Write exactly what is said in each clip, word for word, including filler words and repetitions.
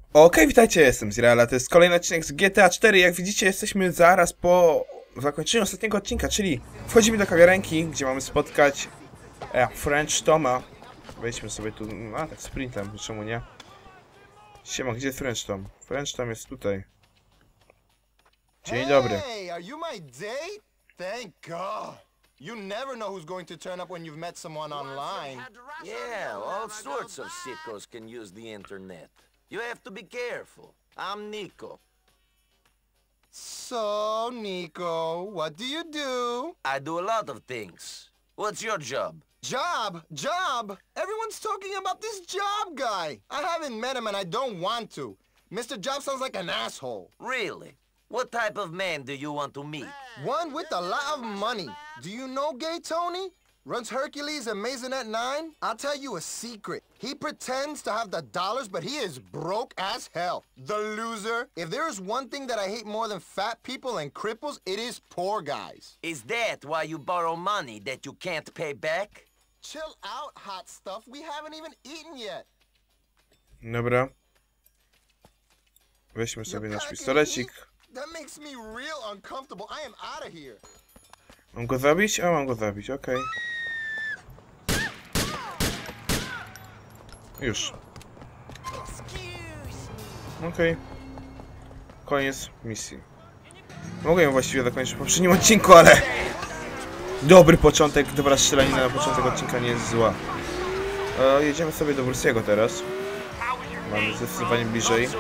Okej, witajcie, jestem Zreala, to jest kolejny odcinek z G T A cztery. Jak widzicie, jesteśmy zaraz po zakończeniu ostatniego odcinka, czyli wchodzimy do kawiarenki, gdzie mamy spotkać e, French Toma. Wejdźmy sobie tu, a tak sprintem, czemu nie? Siema, gdzie jest French Tom? French Tom jest tutaj. Dzień dobry. Hey, are you my date? Thank God. You never know who's going to turn up when you've met someone online. Yeah, all sorts of sickos can use the internet. You have to be careful. I'm Nico. So, Nico, what do you do? I do a lot of things. What's your job? Job? Job? Everyone's talking about this job guy. I haven't met him and I don't want to. Mister Job sounds like an asshole. Really? What type of man do you want to meet? One with a lot of money. Do you know Gay Tony? Runs Hercules and Maisonette nine? I'll tell you a secret. He pretends to have the dollars, but he is broke as hell. The loser. If there is one thing that I hate more than fat people and cripples, it is poor guys. Is that why you borrow money that you can't pay back? Chill out, hot stuff. We haven't even eaten yet. Dobra. Weźmy sobie nasz pistolecik. That makes me real uncomfortable. I am out of here. Mam go zabić? A, mam go zabić, okej. Okay. Już. Okej. Okay. Koniec misji. Mogę ją właściwie zakończyć w poprzednim odcinku, ale... Dobry początek, dobra strzelanina na początek odcinka nie jest zła. E, jedziemy sobie do Bruce'ego teraz. Mamy zdecydowanie bliżej.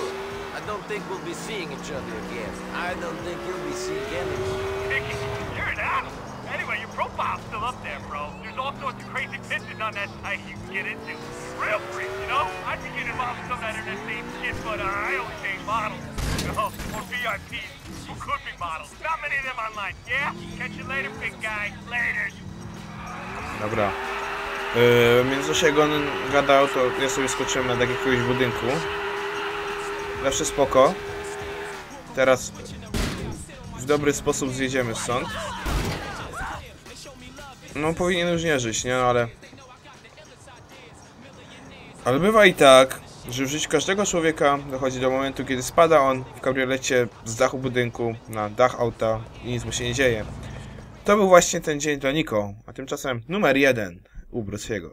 Profile's still up there, bro. There's all sorts of crazy pictures on that site you can get into. Real free, you know? I'd be getting involved with some of that internet same shit, but uh, I only take models, you know, or V I Ps who could be models. Not many of them online, yeah? Catch you later, big guy. Later. Dobra. Yy, między jak on gadał, to ja sobie skoczyłem na jakiegoś budynku. Zawsze spoko. Teraz w dobry sposób zjedziemy stąd. No powinien już nie żyć, nie? Ale... Ale bywa i tak, że w życiu każdego człowieka dochodzi do momentu, kiedy spada on w kabriolecie z dachu budynku na dach auta i nic mu się nie dzieje. To był właśnie ten dzień dla Nico, a tymczasem numer jeden u Bruce'ego.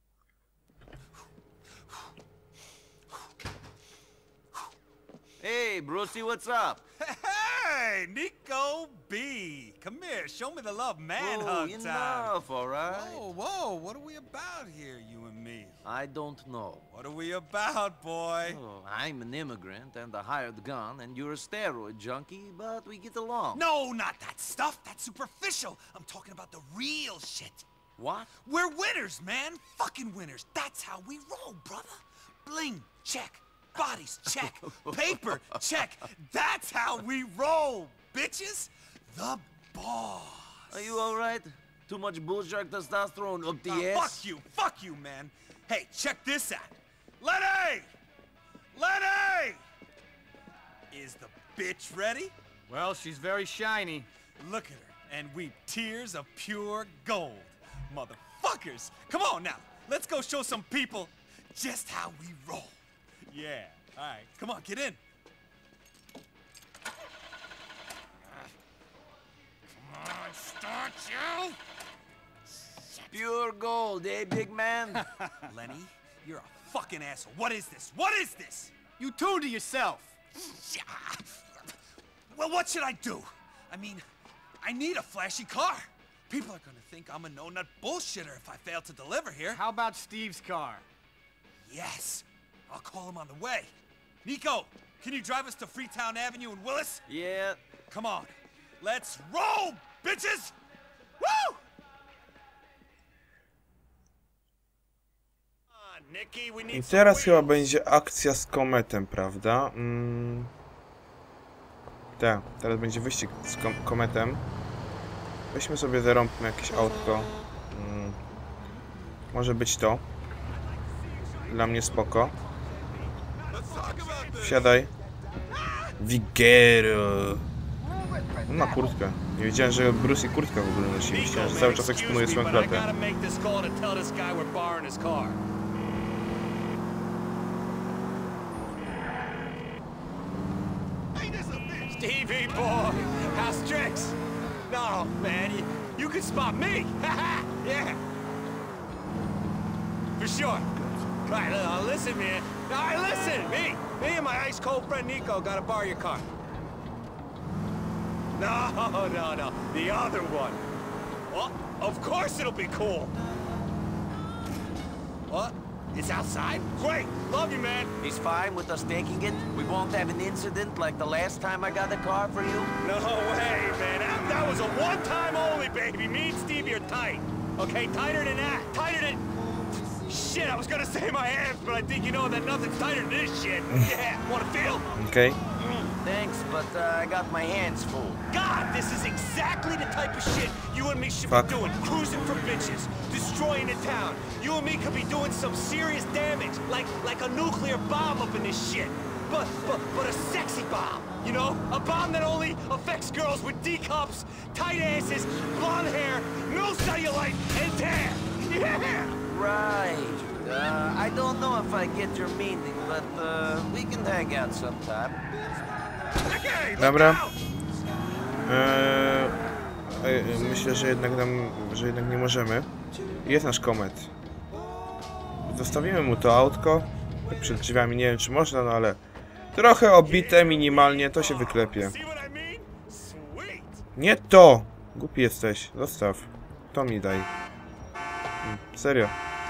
Hey, Brucey, what's up? Hey, Nico B. Come here, show me the love man oh, hug enough, time. all right? Whoa, whoa, what are we about here, you and me? I don't know. What are we about, boy? Oh, I'm an immigrant and a hired gun, and you're a steroid junkie, but we get along. No, not that stuff. That's superficial. I'm talking about the real shit. What? We're winners, man. Fucking winners. That's how we roll, brother. Bling, check. Bodies, check. Paper, check. That's how we roll, bitches. The boss. Are you all right? Too much bullshark testosterone up the Uh, ass? fuck you, fuck you, man. Hey, check this out. Lenny! Lenny! Is the bitch ready? Well, she's very shiny. Look at her and weep tears of pure gold. Motherfuckers! Come on now, let's go show some people just how we roll. Yeah, all right, come on, get in. Come on, start you! Pure gold, eh, big man? Lenny, you're a fucking asshole. What is this? What is this? You two to yourself. Yeah. Well, what should I do? I mean, I need a flashy car. People are gonna think I'm a no-nut bullshitter if I fail to deliver here. How about Steve's car? Yes. I'll call him on the way. Nico, can you drive us to Freetown Avenue in Willis? Yeah. Come on. Let's roll, bitches! Woo! I teraz chyba będzie akcja z kometem, prawda? Mm. Tak, teraz będzie wyścig z kom kometem. Weźmy sobie, zarąbmy jakieś autko. Mm. Może być to. Dla mnie spoko. Wsiadaj. Vigero. On ma kurtkę. Nie wiedziałem, że Bruce i kurtka w ogóle nosi. Myślałem, że cały czas eksponuje swoją klatę. Stevie boy, how's tricks? No, man, you, you can spot me. Yeah. For sure. Right, uh, listen, man. All right, listen, me. Me and my ice-cold friend Nico gotta borrow your car. No, no, no. The other one. Well, of course it'll be cool. What? It's outside? Great! Love you, man! He's fine with us taking it? We won't have an incident like the last time I got a car for you? No way, man. That, that was a one-time only, baby. Me and Stevie are tight. Okay, tighter than that. Tighter than... Shit, I was gonna say my abs, but I think you know that nothing's tighter than this shit. Yeah, wanna feel? Okej. Mm, thanks, but uh, I got my hands full. God, this is exactly the type of shit you and me should Fuck. be doing. Cruising for bitches, destroying a town. You and me could be doing some serious damage, like like a nuclear bomb up in this shit. But but but a sexy bomb, you know? A bomb that only affects girls with D cups, tight asses, blonde hair, no cellulite, and tan. Yeah! Right. Uh, I don't know if I get your meaning, but uh, we can hang out sometime. Okay, Dobra. Eee, e, myślę, że jednak nam, że jednak nie możemy. Jest nasz komet. Zostawimy mu to autko. Tak przed drzwiami, nie wiem czy można, no ale trochę obite minimalnie, to się wyklepie. See what I mean? Sweet. Nie to! Głupi jesteś, zostaw. To mi daj. Hmm, serio.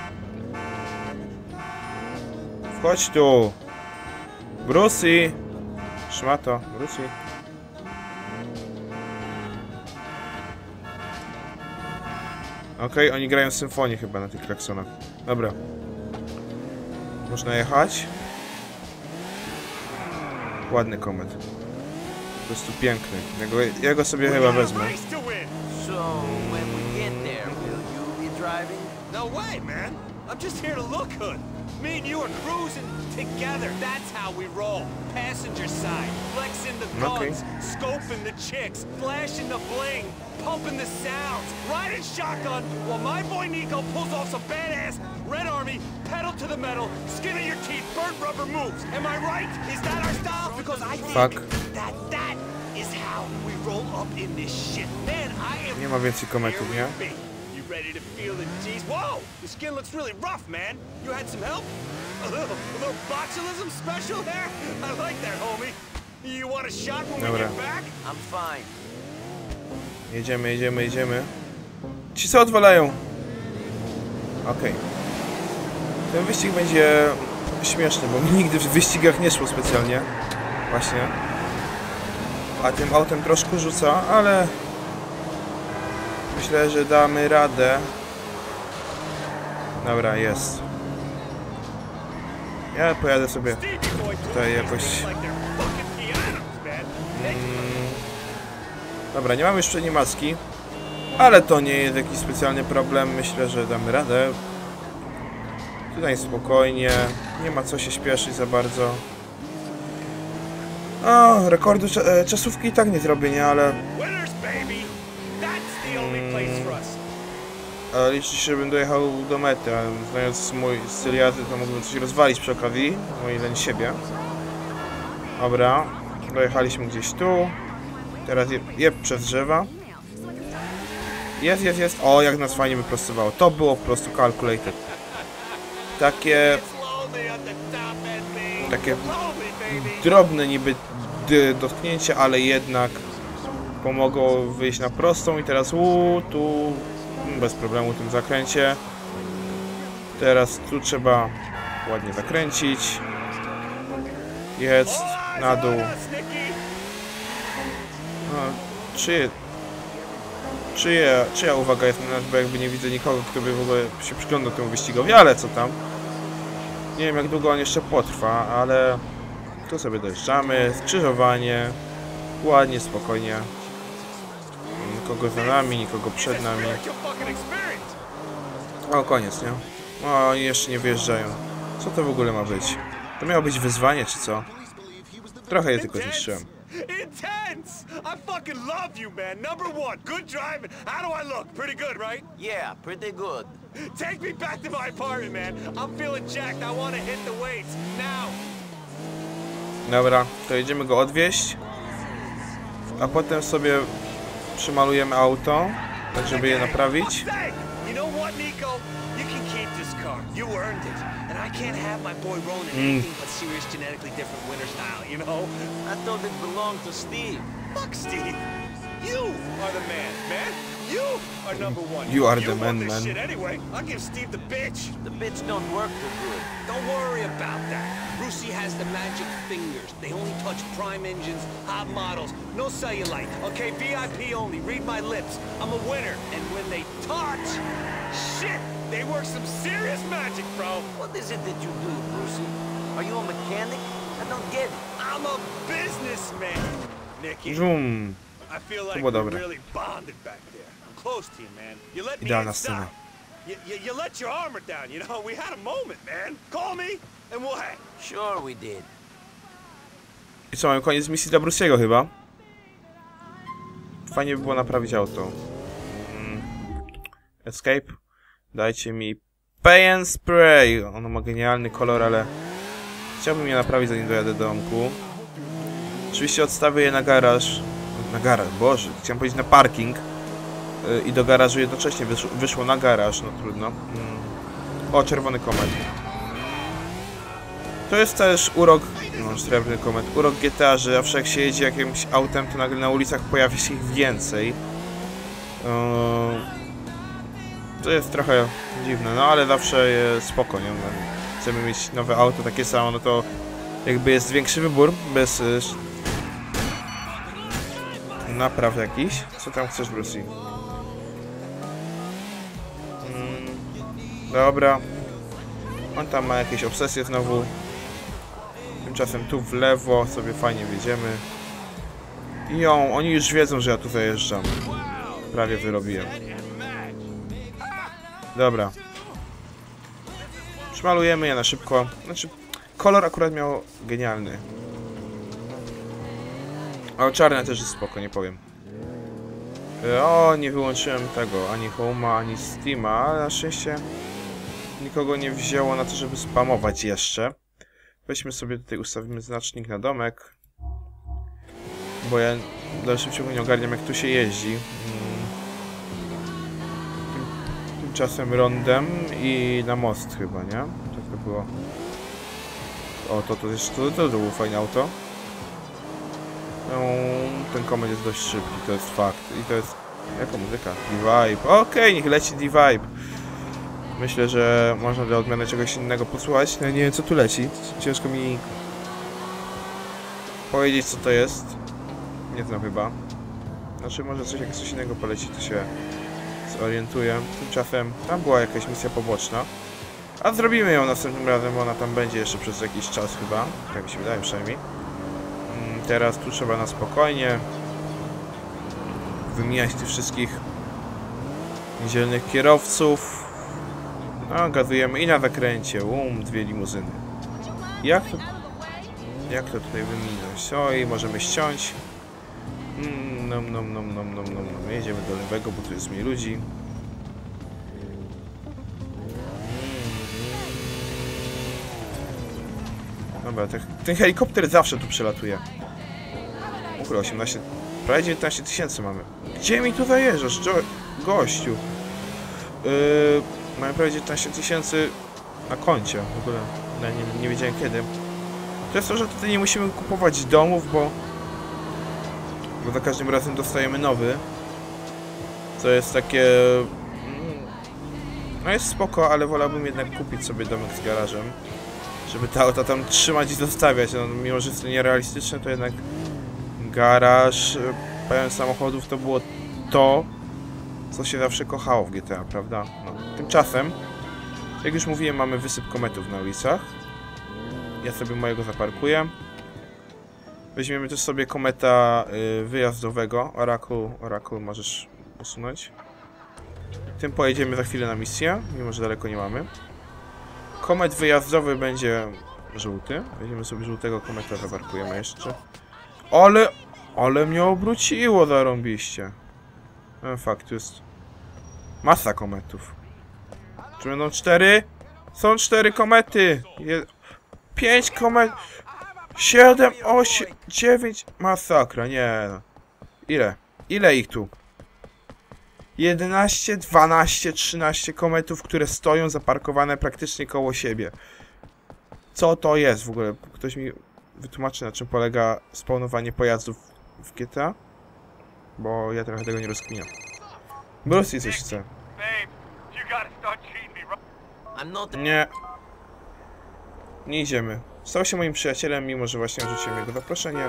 Chodź tu! Brucey! Szmato, Brucey. Okej, okay, oni grają symfonię chyba na tych klaksonach. Dobra. Można jechać. Ładny komet. Po prostu piękny. Ja go, ja go sobie chyba wezmę. So, when we get there, will you be driving? No way, man. I'm just here to look good. Me and you are cruising together. That's how we roll. Passenger side, flexing the guns, Okay. scoping the chicks, flashing the bling, pumping the sounds, riding shotgun while my boy Nico pulls off some badass Red Army, pedal to the metal, skin of your teeth, burnt rubber moves. Am I right? Is that our style? Because I think Fuck. that that is how we roll up in this shit. Man, I am... Nie ma więcej kometów, nie? You ready to feel the G's? Whoa! The skin looks really rough, man. You had some help? A little, a little botulism special there? I like that, homie. You want a shot when we Dobra. get back? I'm fine. Jedziemy, jedziemy, jedziemy. Ci co odwalają? Okej. Okay. Ten wyścig będzie śmieszny, bo mi nigdy w wyścigach nie szło specjalnie. Właśnie. A tym autem troszkę rzuca, ale... Myślę, że damy radę. Dobra, jest. Ja pojadę sobie tutaj jakoś... Dobra, nie mamy jeszcze animacki, ale to nie jest jakiś specjalny problem. Myślę, że damy radę. Tutaj spokojnie, nie ma co się śpieszyć za bardzo. O, rekordu cza czasówki i tak nie zrobię, nie, ale... Ale liczy się, żebym dojechał do mety, a znając mój styl jazdy, to mógłbym coś rozwalić przy okazji, o ile nie siebie. Dobra, dojechaliśmy gdzieś tu. Teraz je, je przez drzewa. Jest, jest, jest. O, jak nas fajnie wyprostowało. To było po prostu calculated. Takie... Takie... drobne niby dotknięcie, ale jednak pomogło wyjść na prostą i teraz uu, tu bez problemu w tym zakręcie. Teraz tu trzeba ładnie zakręcić. Jest na dół. No, czyje, czyje, czyja uwaga jest na nas, bo jakby nie widzę nikogo, kto by w ogóle się przyglądał temu wyścigowi, ale co tam. Nie wiem jak długo on jeszcze potrwa, ale tu sobie dojeżdżamy, skrzyżowanie, ładnie, spokojnie. Nikogo za nami, nikogo przed nami. O, koniec, nie? O, oni jeszcze nie wyjeżdżają. Co to w ogóle ma być? To miało być wyzwanie, czy co? Trochę je tylko zniszczyłem. Intense! I fucking love you, man. Number one, good driving. How do I look? Pretty good, right? Yeah, pretty good. Take me back to my apartment, man. I'm feeling jacked. I want to hit the weights now. Dobra, to jedziemy go odwieźć. a potem sobie przymalujemy auto, tak żeby je naprawić. You know what, Nico? You can keep this car. You earned it. And I can't have my boy Ronan Mm. anything but serious genetically different winter style, you know? I thought it belonged to Steve. Fuck Steve. You are the man, man. You are number one. You are the want man, this man. shit anyway. I'll give Steve the bitch. The bitch don't work too good. Don't worry about that. Brucey has the magic fingers. They only touch prime engines, hot models, no cellulite. Okay, V I P only. Read my lips. I'm a winner. And when they touch, shit, they work some serious magic, bro. What is it that you do, Brucey? Are you a mechanic? I don't get it. I'm a businessman, Nicky. Zoom. I feel like było we're dobre. really bonded back there. I'm close to you, man. You let me Idealna in scena. stop. You, you, you let your armor down, you know? We had a moment, man. Call me and we'll hang. Sure we did. I co, mamy koniec misji dla Bruce'ego chyba? Fajnie by było naprawić auto. Mm. Escape. Dajcie mi Pay and Spray. Ono ma genialny kolor, ale chciałbym je naprawić, zanim dojadę do domku. Oczywiście odstawię je na garaż. Na garaż, boże, chciałem powiedzieć na parking. Yy, I do garażu jednocześnie wyszło, wyszło na garaż, no trudno. Mm. O, czerwony komet. To jest też urok, no srebrny komet, urok G T A, że zawsze jak się jedzie jakimś autem, to nagle na ulicach pojawia się ich więcej. Yy, to jest trochę dziwne, no ale zawsze jest spoko, nie? Chcemy mieć nowe auto takie samo, no to jakby jest większy wybór, bez y, napraw jakiś. Co tam chcesz, Brucey? Mm, dobra. On tam ma jakieś obsesje znowu. Tymczasem tu w lewo sobie fajnie wjedziemy. I ją, oni już wiedzą, że ja tu zajeżdżam. Prawie wyrobiłem. Dobra. Przymalujemy je na szybko. Znaczy, kolor akurat miał genialny. O, czarne też jest spoko, nie powiem. O, nie wyłączyłem tego, ani Home'a, ani Steam'a, ale na szczęście nikogo nie wzięło na to, żeby spamować jeszcze. Weźmy sobie tutaj, ustawimy znacznik na domek. Bo ja w dalszym ciągu nie ogarniam, jak tu się jeździ. Tymczasem rondem i na most chyba, nie? Tak to było. O, to to jest, to, to było fajne auto. No, ten komet jest dość szybki, to jest fakt. I to jest... Jaka muzyka? D-Vibe. Okej, okay, niech leci D-Vibe. Myślę, że można dla odmiany czegoś innego posłuchać. No nie wiem, co tu leci. Ciężko mi powiedzieć, co to jest. Nie znam chyba. Znaczy, może coś, jak coś innego poleci, to się zorientuję. Tymczasem tam była jakaś misja poboczna. A zrobimy ją następnym razem, bo ona tam będzie jeszcze przez jakiś czas chyba. Tak mi się wydaje przynajmniej. Teraz tu trzeba na spokojnie wymieniać tych wszystkich niedzielnych kierowców. No, gazujemy i na zakręcie. Um, dwie limuzyny. Jak to, jak to tutaj wyminąć? Oj, możemy ściąć. Mm, nom, nom, nom, nom, nom, nom, nom. Jedziemy do lewego, bo tu jest mniej ludzi. Dobra, ten, ten helikopter zawsze tu przelatuje. Ukry, osiemnaście, prawie dziewiętnaście tysięcy mamy. Gdzie mi tu zajeżdżasz, gościu? Yy, mamy prawie dziewiętnaście tysięcy na koncie. W ogóle no, nie, nie wiedziałem kiedy. To jest to, że tutaj nie musimy kupować domów, bo bo za każdym razem dostajemy nowy. Co jest takie... No jest spoko, ale wolałbym jednak kupić sobie domek z garażem. Żeby te auta tam trzymać i zostawiać. No, mimo że jest to nierealistyczne, to jednak garaż pełen samochodów to było to, co się zawsze kochało w G T A, prawda? No. Tymczasem, jak już mówiłem, mamy wysyp kometów na ulicach. Ja sobie mojego zaparkuję. Weźmiemy też sobie kometa y, wyjazdowego. Oracle, Oracle możesz usunąć. Tym pojedziemy za chwilę na misję, mimo że daleko nie mamy. Komet wyjazdowy będzie żółty. Weźmiemy sobie żółtego kometa, zaparkujemy jeszcze. Ale... Ale mnie obróciło zarąbiście. No fakt, tu jest masa kometów. Czy będą cztery? Są cztery komety! Je... Pięć komet... Siedem, osiem, dziewięć... Masakra, nie. Ile? Ile ich tu? jedenaście, dwanaście, trzynaście kometów, które stoją zaparkowane praktycznie koło siebie. Co to jest w ogóle? Ktoś mi wytłumaczy, na czym polega spawnowanie pojazdów w G T A? Bo ja trochę tego nie rozkminiam. Bruce coś chce. Babe, you gotta start treating me right. I'm not... Nie. Nie idziemy. Stał się moim przyjacielem, mimo że właśnie rzuciłem jego zaproszenie.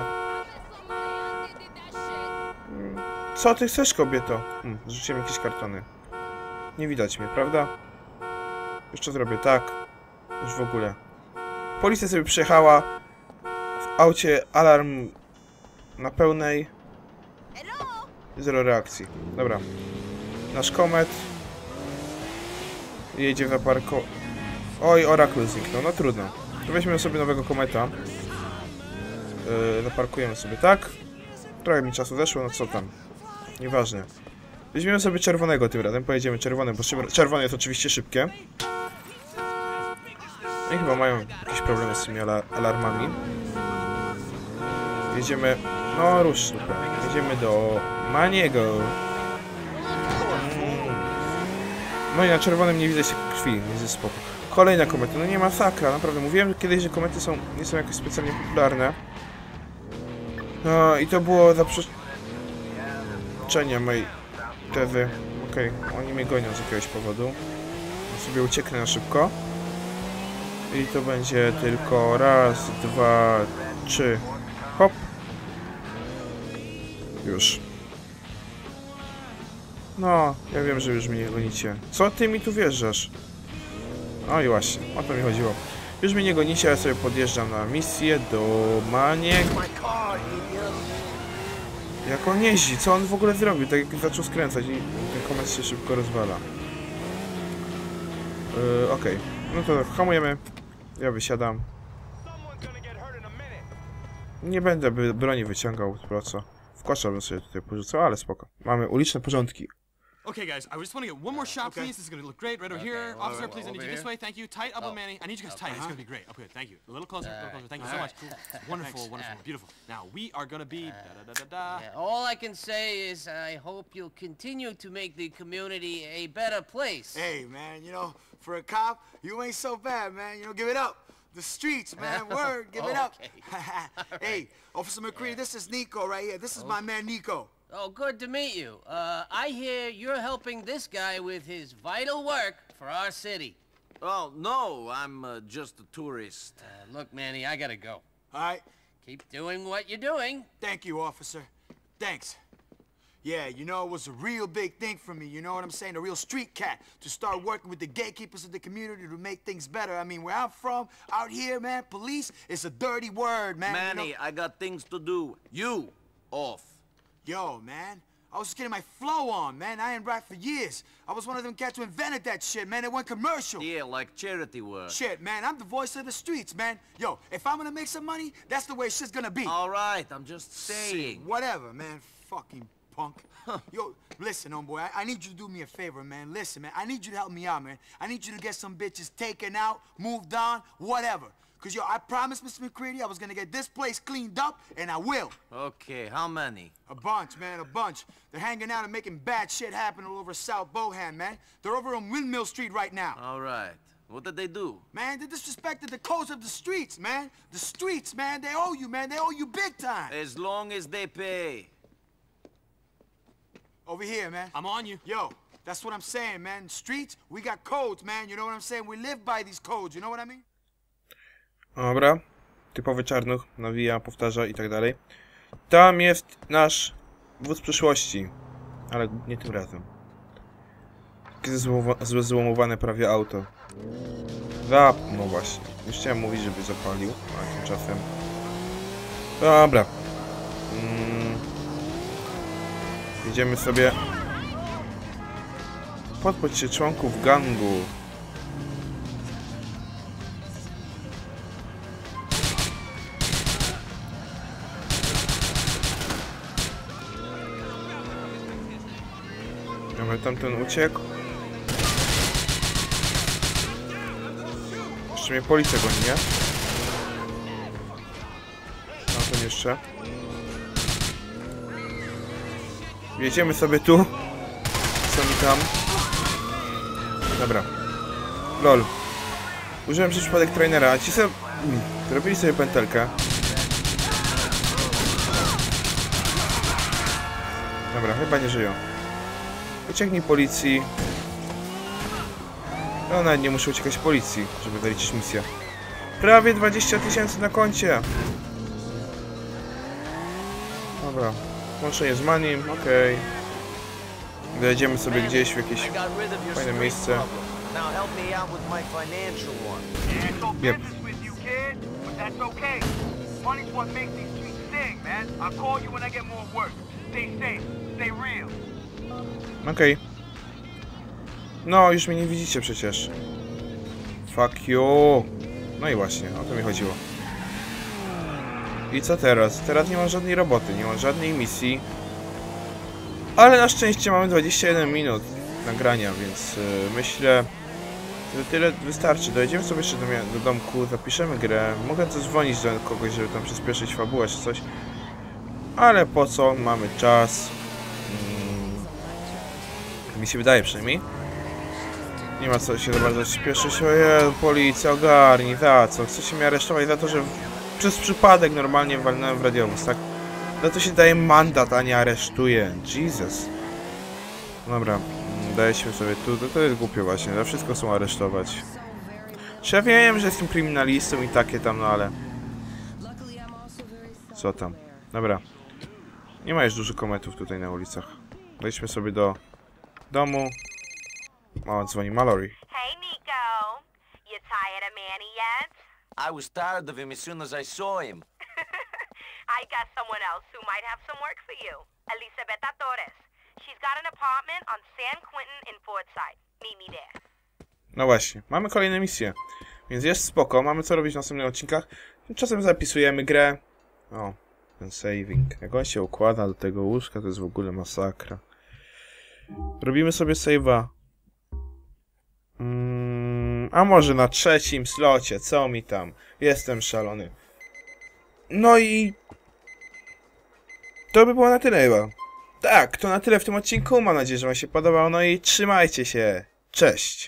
Co ty chcesz, kobieto? Hmm, rzuciłem jakieś kartony. Nie widać mnie, prawda? Jeszcze zrobię tak. Już w ogóle. Policja sobie przyjechała. W aucie alarm na pełnej. Zero reakcji. Dobra. Nasz komet. Jedzie w parko. Oj, Oracle zniknął. No trudno. To weźmiemy sobie nowego kometa. Yy, zaparkujemy sobie tak. Trochę mi czasu zeszło, no co tam. Nieważne. Weźmiemy sobie czerwonego tym razem. Pojedziemy czerwonym, bo czerwone jest oczywiście szybkie. No i chyba mają jakieś problemy z tymi ala alarmami. Jedziemy... No rusz, super. Jedziemy do Maniego. Mm. No i na czerwonym nie widać krwi, nie ze spoko. Kolejna kometa, no nie masakra, naprawdę. Mówiłem kiedyś, że komety są, nie są jakoś specjalnie popularne. No i to było zaprzeczenie mojej tezy. Okej, okay. Oni mnie gonią z jakiegoś powodu. Ja sobie ucieknę na szybko. I to będzie tylko raz, dwa, trzy. Hop. Już. No, ja wiem, że już mnie nie gonicie. Co ty mi tu wjeżdżasz? No i właśnie, o to mi chodziło. Już mnie nie gonicie, ja sobie podjeżdżam na misję do Maniego. Jak on jeździ? Co on w ogóle zrobił? Tak jak zaczął skręcać i ten komet się szybko rozwala. Yy, Okej, okay. No to hamujemy. Ja wysiadam. Nie będę by broni wyciągał, po co? W kosza bym sobie tutaj porzucał, ale spoko. Mamy uliczne porządki. Okay, guys, I just want to get one more shot, Okay. please. This is going to look great right over Okay, here. well, Officer, well, please, I need over you this here. way. Thank you. Tight up on Manny. I need you guys tight. It's going to be great. Up here. Thank you. A little closer. A little closer. Thank you so much. Wonderful, wonderful, beautiful. Now, we are going to be da da da da da. Yeah, all I can say is I hope you'll continue to make the community a better place. Hey, man, you know, for a cop, you ain't so bad, man. You know, give it up. The streets, man. Word, give it up. Hey, Officer McCready, this is Nico right here. This is my man Nico. Oh, good to meet you. Uh, I hear you're helping this guy with his vital work for our city. Oh, no, I'm uh, just a tourist. Uh, look, Manny, I gotta go. All right. Keep doing what you're doing. Thank you, officer. Thanks. Yeah, you know, it was a real big thing for me, you know what I'm saying? A real street cat to start working with the gatekeepers of the community to make things better. I mean, where I'm from, out here, man, police is a dirty word, man. Manny, you know? I got things to do. You, off. Yo, man, I was just getting my flow on, man. I ain't rap for years. I was one of them cats who invented that shit, man. It went commercial. Yeah, like charity work. Shit, man, I'm the voice of the streets, man. Yo, if I'm gonna make some money, that's the way shit's gonna be. All right, I'm just saying. Whatever, man. Fucking punk. Yo, listen, homeboy, I, I need you to do me a favor, man. Listen, man, I need you to help me out, man. I need you to get some bitches taken out, moved on, whatever. Cause, yo, I promised Mister McCready I was gonna get this place cleaned up, and I will. Okay, how many? A bunch, man, a bunch. They're hanging out and making bad shit happen all over South Bohan, man. They're over on Windmill Street right now. All right. What did they do? Man, they disrespected the codes of the streets, man. The streets, man, they owe you, man. They owe you big time. As long as they pay. Over here, man. I'm on you. Yo, that's what I'm saying, man. Streets, we got codes, man. You know what I'm saying? We live by these codes, you know what I mean? Dobra. Typowy czarnuch. Nawija, powtarza i tak dalej. Tam jest nasz wóz przyszłości. Ale nie tym razem. Takie złe złomowane prawie auto. Zap, no właśnie. Już chciałem mówić, żeby zapalił, a tymczasem... Dobra. Mm. Jedziemy sobie... Podchodź się członków gangu. Mamy tamten uciekł. Jeszcze mnie policja goni, nie? Tamten jeszcze. Jedziemy sobie tu. Co mi tam? Dobra. Lol. Użyłem przez przypadek trainera, a ci sobie... Mm, zrobili sobie pętelkę. Dobra, chyba nie żyją. Ucieknij policji. No nawet nie muszę uciekać policji, żeby zaliczyć misję. Prawie dwadzieścia tysięcy na koncie. Dobra. Łączenie z Manim, okej. Okay. Dojedziemy sobie gdzieś w jakieś fajne miejsce. Yep. Okej. Okay. No, już mnie nie widzicie przecież. Fuck you. No i właśnie, o to mi chodziło. I co teraz? Teraz nie mam żadnej roboty, nie mam żadnej misji. Ale na szczęście mamy dwadzieścia jeden minut nagrania, więc yy, myślę, że tyle wystarczy. Dojedziemy sobie jeszcze do, do domku, zapiszemy grę. Mogę zadzwonić do kogoś, żeby tam przyspieszyć fabułę czy coś. Ale po co? Mamy czas. Hmm. Mi się wydaje przynajmniej. Nie ma co się za bardzo śpieszyć. Ojej, policja, ogarnij, za co? Chcecie mnie aresztować za to, że przez przypadek normalnie walnąłem w radiowóz, tak? Za to się daje mandat, a nie aresztuje. Jesus. Dobra, dajmy sobie tu. To, to jest głupio właśnie, za wszystko są aresztować. Czy ja wiem, że jestem kryminalistą i takie tam, no ale... Co tam? Dobra. Nie ma już dużo kometów tutaj na ulicach. Wejdźmy sobie do domu. O, dzwoni Mallory. Hey, Nico. You tired of Manny yet? I was tired of him as soon as I saw him. I got someone else who might have some work for you. Elisabetta Torres. She's got an apartment on San Quentin in Fordside. Meet me there. No właśnie, mamy kolejne misje. Więc jest spoko, mamy co robić w następnych odcinkach. Czasem zapisujemy grę. O, ten saving. Jak on się układa do tego łóżka, to jest w ogóle masakra. Robimy sobie save'a. Mm, a może na trzecim slocie, co mi tam? Jestem szalony. No i... To by było na tyle chyba. Tak, to na tyle w tym odcinku. Mam nadzieję, że wam się podobało. No i trzymajcie się. Cześć.